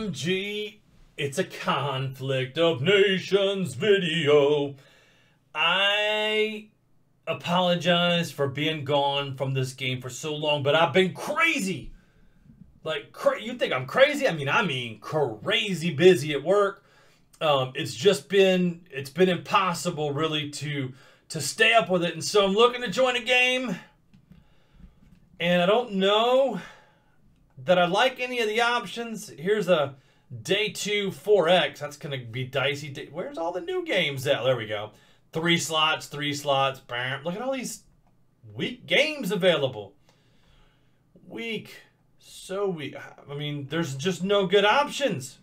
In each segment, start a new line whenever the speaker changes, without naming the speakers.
OMG, it's a Conflict of Nations video. I apologize for being gone from this game for so long, but I've been crazy. Like, you think I'm crazy? I mean crazy busy at work. It's been impossible really to stay up with it, and so I'm looking to join a game, and I don't know that I like any of the options. Here's a day 2 4X. That's gonna be dicey. Where's all the new games at? There we go. 3 slots, 3 slots. Bam. Look at all these weak games available. Weak. So weak. I mean, there's just no good options.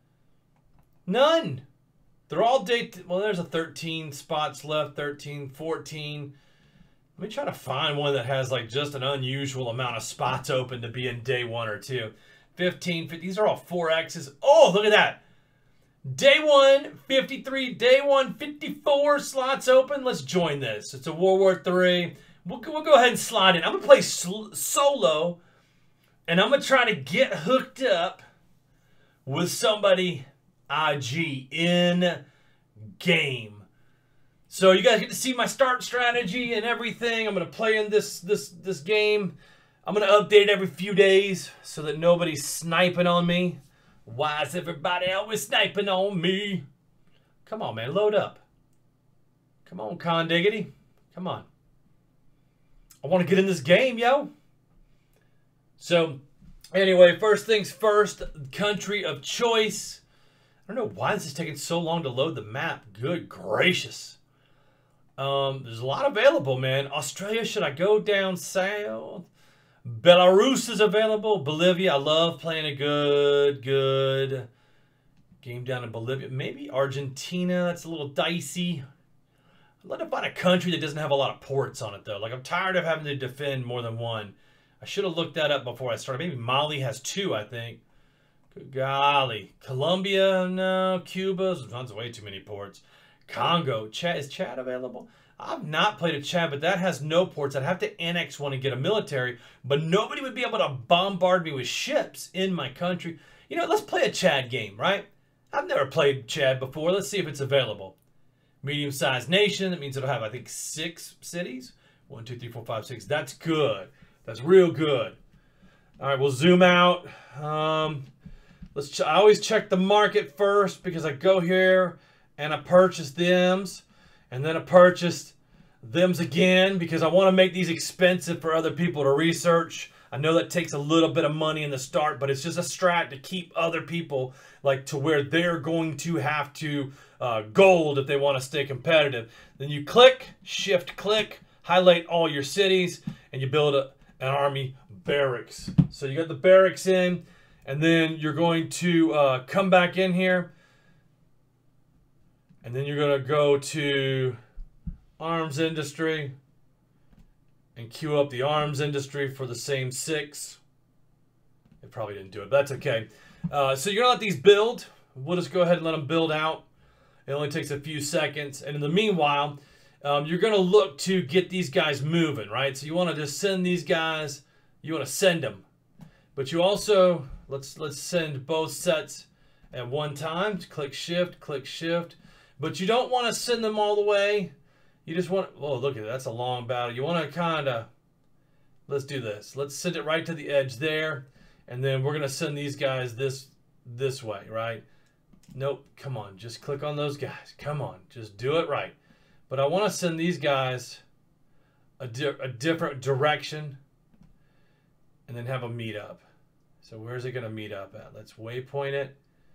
None. They're all well, there's a 13 spots left. 13, 14. Let me try to find one that has like just an unusual amount of spots open to be in day 1 or 2. 15, 50. These are all 4Xs. Oh, look at that. Day 1, 53. Day 1, 54 slots open. Let's join this. It's a World War III. We'll go ahead and slide in. I'm going to play solo, and I'm going to try to get hooked up with somebody IG in game. So you guys get to see my start strategy and everything. I'm going to play in this game. I'm going to update it every few days so that nobody's sniping on me. Why is everybody always sniping on me? Come on, man. Load up. Come on, Con Diggity. Come on. I want to get in this game, yo. So, anyway, first things first. Country of choice. I don't know why this is taking so long to load the map. Good gracious. There's a lot available, man. Australia, should I go down south? Belarus is available. Bolivia, I love playing a good game down in Bolivia. Maybe Argentina, that's a little dicey. I'd like to find a country that doesn't have a lot of ports on it, though. Like, I'm tired of having to defend more than one. I should have looked that up before I started. Maybe Mali has 2, I think. Good golly. Colombia, no. Cuba, that's way too many ports. Congo. Chad, is Chad available? I've not played a Chad, but that has no ports. I'd have to annex one and get a military, but nobody would be able to bombard me with ships in my country. You know, let's play a Chad game, right? I've never played Chad before. Let's see if it's available. Medium-sized nation. That means it'll have, I think, 6 cities. 1, 2, 3, 4, 5, 6. That's good. That's real good. All right, we'll zoom out. I always check the market first because I go here and I purchase thems, and then I purchased thems again because I want to make these expensive for other people to research. I know that takes a little bit of money in the start, but it's just a strat to keep other people like to where they're going to have to gold if they want to stay competitive. Then you click, shift click, highlight all your cities, and you build an army barracks. So you got the barracks in, and then you're going to come back in here. And then you're going to go to arms industry and queue up the arms industry for the same 6. It probably didn't do it, but that's okay. So you're going to let these build. We'll just go ahead and let them build out. It only takes a few seconds. And in the meanwhile, you're going to look to get these guys moving, right? So you want to just send these guys. You want to send them. But you also, let's send both sets at one time. Click shift, click shift. But you don't want to send them all the way. You just want, oh, look at it. That's a long battle. You want to kind of, let's do this. Let's send it right to the edge there. And then we're going to send these guys this way, right? Nope. Come on. Just click on those guys. Come on. Just do it right. But I want to send these guys a different direction and then have a meet up. So where's it going to meet up at? Let's waypoint it.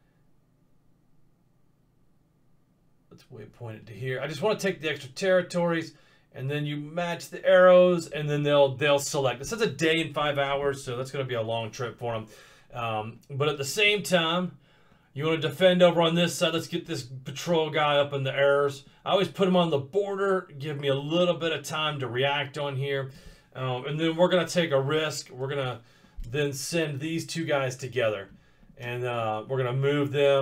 Let's waypoint it to here. I just want to take the extra territories, and then you match the arrows, and then they'll select. This is a day and 5 hours, so that's going to be a long trip for them. But at the same time, you want to defend over on this side. Let's get this patrol guy up in the arrows. I always put him on the border, give me a little bit of time to react on here. And then we're going to take a risk. We're going to then send these 2 guys together, and we're going to move them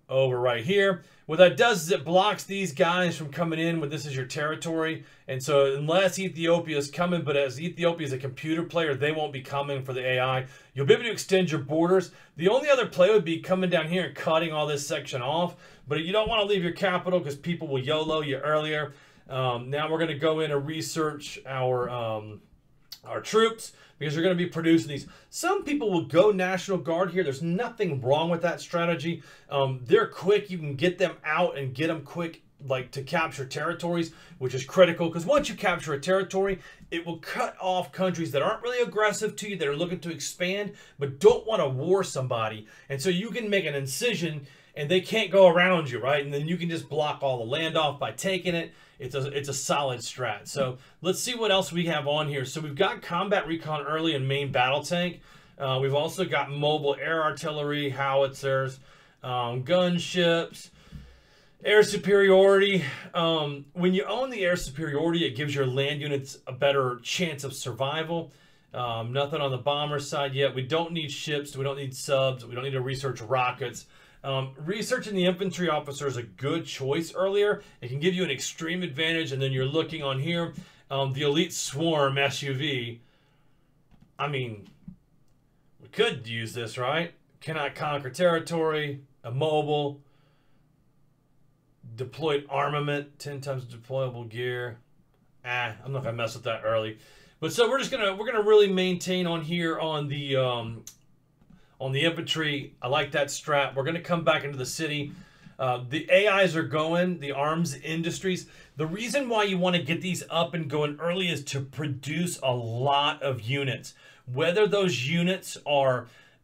over right here. What that does is it blocks these guys from coming in when this is your territory. And so unless Ethiopia is coming, but as Ethiopia is a computer player, they won't be coming for the AI. You'll be able to extend your borders. The only other play would be coming down here and cutting all this section off. But you don't want to leave your capital because people will YOLO you earlier. Now we're going to go in and research our troops, because you're going to be producing these. Some people will go National Guard here. There's nothing wrong with that strategy. They're quick. You can get them out and get them quick, like to capture territories, which is critical, because once you capture a territory, it will cut off countries that aren't really aggressive to you, that are looking to expand, but don't want to war somebody. And so you can make an incision and they can't go around you, right? And then you can just block all the land off by taking it. It's a solid strat. So let's see what else we have on here. So we've got combat recon early and main battle tank. We've also got mobile air artillery, howitzers, gunships, air superiority. When you own the air superiority, it gives your land units a better chance of survival. Nothing on the bomber side yet. We don't need ships. We don't need subs. We don't need to research rockets. Researching the infantry officer is a good choice earlier. It can give you an extreme advantage, and then you're looking on here. The elite swarm SUV. I mean, we could use this, right? Cannot conquer territory, immobile, deployed armament, 10 times deployable gear. I'm not gonna mess with that early. But so we're gonna really maintain on here on the infantry. I like that strat. We're going to come back into the city. The AIs are going, the arms industries. The reason why you want to get these up and going early is to produce a lot of units. Whether those units are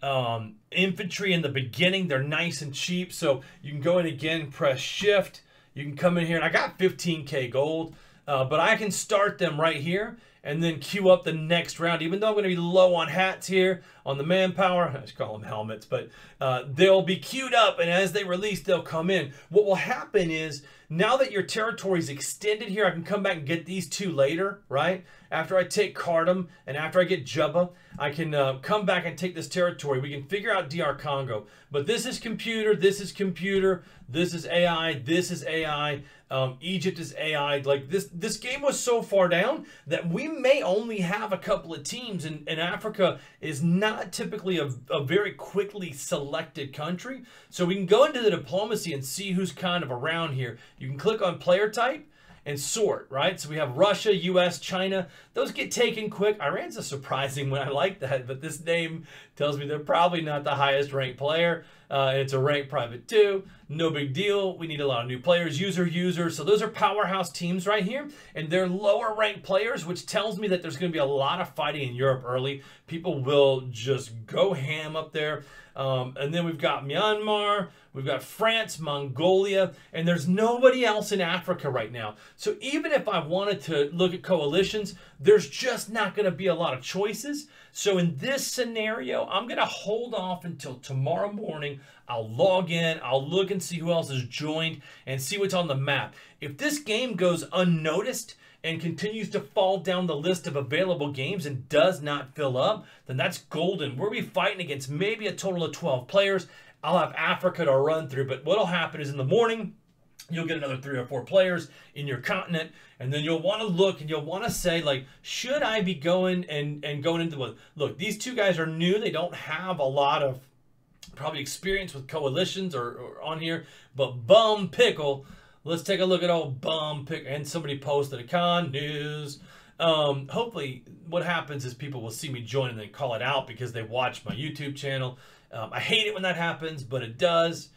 infantry in the beginning, they're nice and cheap. So you can go in again, press shift. You can come in here, and I got 15K gold, but I can start them right here and then queue up the next round. Even though I'm going to be low on hats here, on the manpower, I just call them helmets, but they'll be queued up, and as they release, they'll come in. What will happen is, now that your territory is extended here, I can come back and get these two later, right? After I take Khartoum and after I get Juba, I can come back and take this territory. We can figure out DR Congo. But this is computer, this is computer, this is AI, this is AI. Egypt is AI. Like this game was so far down that we may only have a couple of teams, and Africa is not typically a very quickly selected country. So we can go into the diplomacy and see who's kind of around here. You can click on player type and sort, right? So we have Russia, US, China. Those get taken quick. Iran's a surprising one. I like that, but this name tells me they're probably not the highest ranked player. It's a ranked private 2. No big deal. We need a lot of new players. User. So those are powerhouse teams right here. And they're lower ranked players, which tells me that there's going to be a lot of fighting in Europe early. People will just go ham up there. And then we've got Myanmar, we've got France, Mongolia, and there's nobody else in Africa right now. So even if I wanted to look at coalitions, there's just not going to be a lot of choices. So in this scenario, I'm going to hold off until tomorrow morning. I'll log in, I'll look and see who else has joined and see what's on the map. If this game goes unnoticed and continues to fall down the list of available games and does not fill up, then that's golden. We'll be fighting against maybe a total of 12 players. I'll have Africa to run through, but what'll happen is in the morning, you'll get another 3 or 4 players in your continent, and then you'll want to look and you'll want to say, like, should I be going and going into what? Look, these two guys are new. They don't have a lot of probably experience with coalitions or on here, but Bum Pickle. Let's take a look at old Bum Pickle. And somebody posted a con news. Hopefully what happens is people will see me join and then call it out because they watch my YouTube channel. I hate it when that happens, but it does.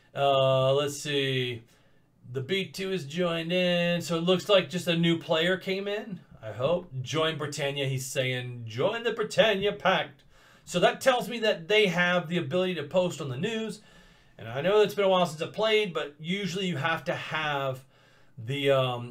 Let's see. The B2 is joined in. So it looks like just a new player came in, I hope. Join Britannia. He's saying, join the Britannia Pact. So that tells me that they have the ability to post on the news. And I know it's been a while since I played, but usually you have to have the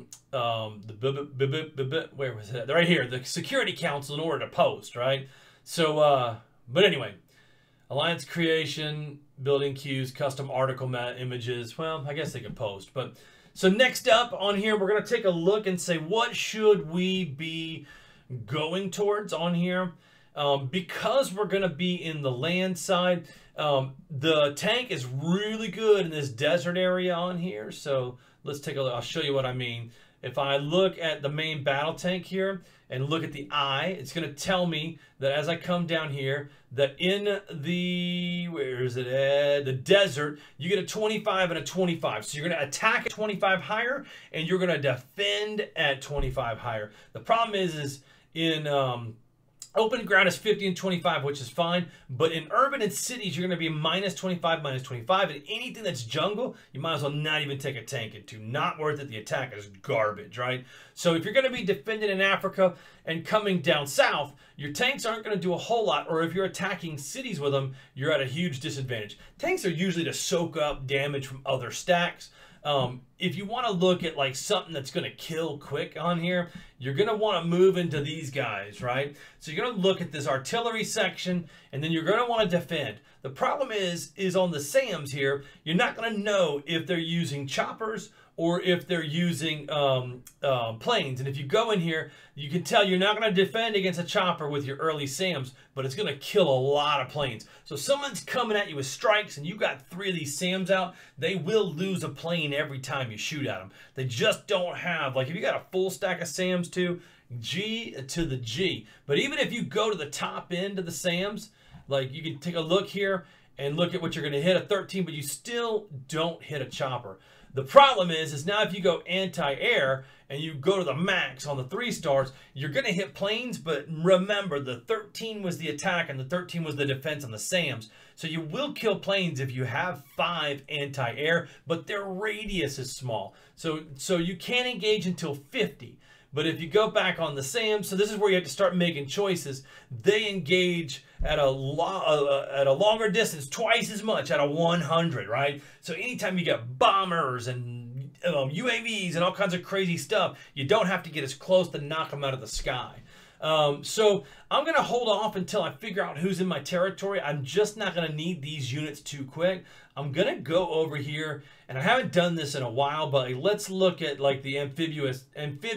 where was it? Right here, the Security Council in order to post, right? So, but anyway, alliance creation, building queues, custom article images. Well, I guess they could post, but so next up on here, we're gonna take a look and say what should we be going towards on here. Because we're going to be in the land side, The tank is really good in this desert area on here. So let's take a look. I'll show you what I mean. If I look at the main battle tank here and look at the eye, it's going to tell me that as I come down here, that in the, where is it at? The desert, you get a 25 and a 25. So you're going to attack at 25 higher, and you're going to defend at 25 higher. The problem is in open ground is 50 and 25, which is fine. But in urban and cities, you're going to be minus 25, minus 25. And anything that's jungle, you might as well not even take a tank into. Not worth it. The attack is garbage, right? So if you're going to be defending in Africa and coming down south, your tanks aren't going to do a whole lot. Or if you're attacking cities with them, you're at a huge disadvantage. Tanks are usually to soak up damage from other stacks. If you want to look at like something that's going to kill quick on here, you're going to want to move into these guys, right? So you're going to look at this artillery section, and then you're going to want to defend. The problem is on the SAMs here, you're not going to know if they're using choppers or if they're using planes. And if you go in here, you can tell you're not going to defend against a chopper with your early SAMs, but it's going to kill a lot of planes. So if someone's coming at you with strikes and you got 3 of these SAMs out, they will lose a plane every time you shoot at them. They just don't have, like if you got a full stack of SAMs too, G to the G. But even if you go to the top end of the SAMs, like you can take a look here and look at what you're going to hit, a 13, but you still don't hit a chopper. The problem is now if you go anti-air and you go to the max on the 3 stars, you're going to hit planes, but remember the 13 was the attack and the 13 was the defense on the SAMs. So you will kill planes if you have 5 anti-air, but their radius is small. So you can't engage until 50. But if you go back on the SAMs, so this is where you have to start making choices. They engage at a longer distance, twice as much at a 100, right? So anytime you get bombers and UAVs and all kinds of crazy stuff, you don't have to get as close to knock them out of the sky. So I'm going to hold off until I figure out who's in my territory. I'm just not going to need these units too quick. I'm going to go over here, and I haven't done this in a while, but let's look at like the amphibious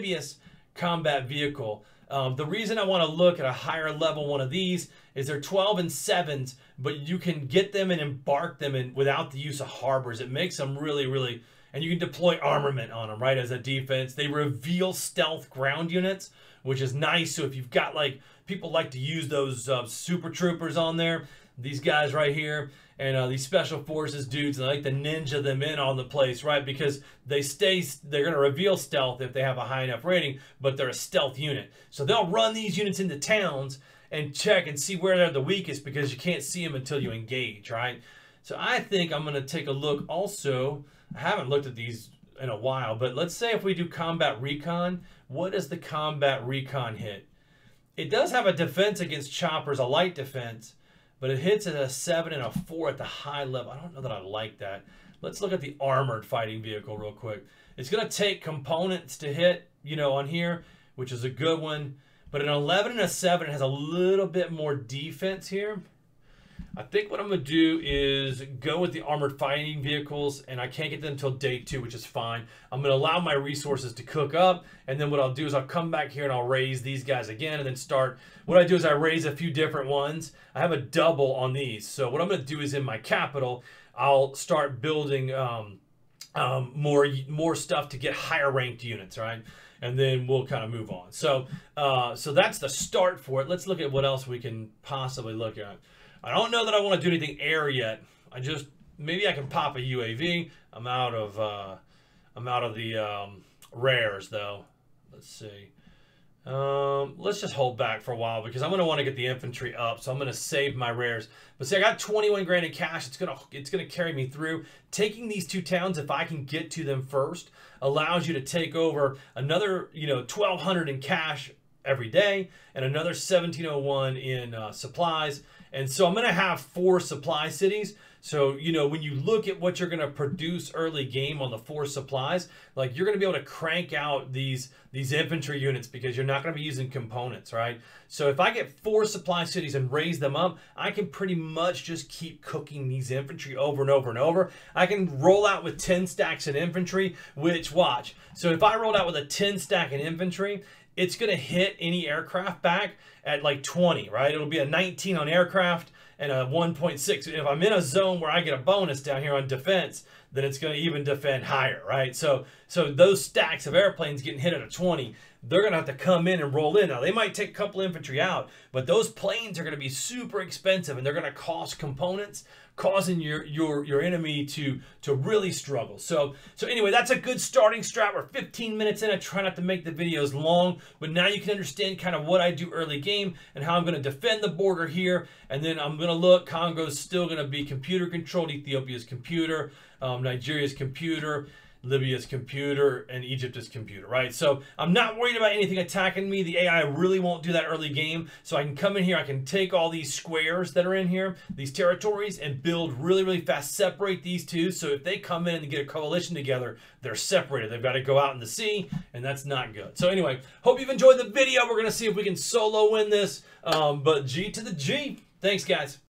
combat vehicle. The reason I want to look at a higher level one of these is they're 12 and 7s, but you can get them and embark them in without the use of harbors. It makes them really, and you can deploy armament on them, right, as a defense. They reveal stealth ground units, which is nice. So if you've got like, people like to use those super troopers on there, these guys right here, and these special forces dudes, and I like to ninja them in on the place, right? Because they're going to reveal stealth if they have a high enough rating, but they're a stealth unit. So they'll run these units into towns and check and see where they're the weakest, because you can't see them until you engage, right? So I think I'm going to take a look also. I haven't looked at these in a while, but let's say if we do combat recon, what does the combat recon hit? It does have a defense against choppers, a light defense, but it hits at a 7 and a 4 at the high level. I don't know that I like that. Let's look at the armored fighting vehicle real quick. It's going to take components to hit, on here, which is a good one. But an 11 and a 7 has a little bit more defense here. I think what I'm going to do is go with the armored fighting vehicles, and I can't get them until day 2, which is fine. I'm going to allow my resources to cook up, and then what I'll do is I'll come back here and I'll raise these guys again, and then start. What I do is I raise a few different ones. I have a double on these. So what I'm going to do is in my capital, I'll start building more stuff to get higher ranked units, right? And then we'll kind of move on. So that's the start for it. Let's look at what else we can possibly look at. I don't know that I want to do anything air yet. Maybe I can pop a UAV. I'm out of the rares though. Let's see. Let's just hold back for a while because I'm going to want to get the infantry up. So I'm going to save my rares. But see, I got 21 grand in cash. It's going to carry me through. Taking these 2 towns, if I can get to them first, allows you to take over another, 1,200 in cash every day and another 1,701 in supplies. And so I'm going to have 4 supply cities. So, when you look at what you're going to produce early game on the 4 supplies, like you're going to be able to crank out these infantry units because you're not going to be using components, right? So if I get 4 supply cities and raise them up, I can pretty much just keep cooking these infantry over and over and over. I can roll out with 10 stacks in infantry, which watch. So if I rolled out with a 10 stack in infantry, it's going to hit any aircraft back at like 20, right? It'll be a 19 on aircraft and a 1.6. If I'm in a zone where I get a bonus down here on defense, then it's going to even defend higher, right? So those stacks of airplanes getting hit at a 20, they're going to have to come in and roll in. Now, they might take a couple infantry out, but those planes are going to be super expensive, and they're going to cost components, causing your enemy to really struggle. So anyway, that's a good starting strat. We're 15 minutes in. I try not to make the videos long, but now you can understand kind of what I do early game and how I'm going to defend the border here. And then I'm going to look, Congo's still going to be computer controlled, Ethiopia's computer, Nigeria's computer, Libya's computer, and Egypt is computer, right? So I'm not worried about anything attacking me. The AI really won't do that early game. So I can come in here, I can take all these squares that are in here, these territories, and build really, really fast, separate these two. So if they come in and get a coalition together, they're separated. They've got to go out in the sea, and that's not good. So anyway, hope you've enjoyed the video. We're going to see if we can solo win this. But G to the G. Thanks, guys.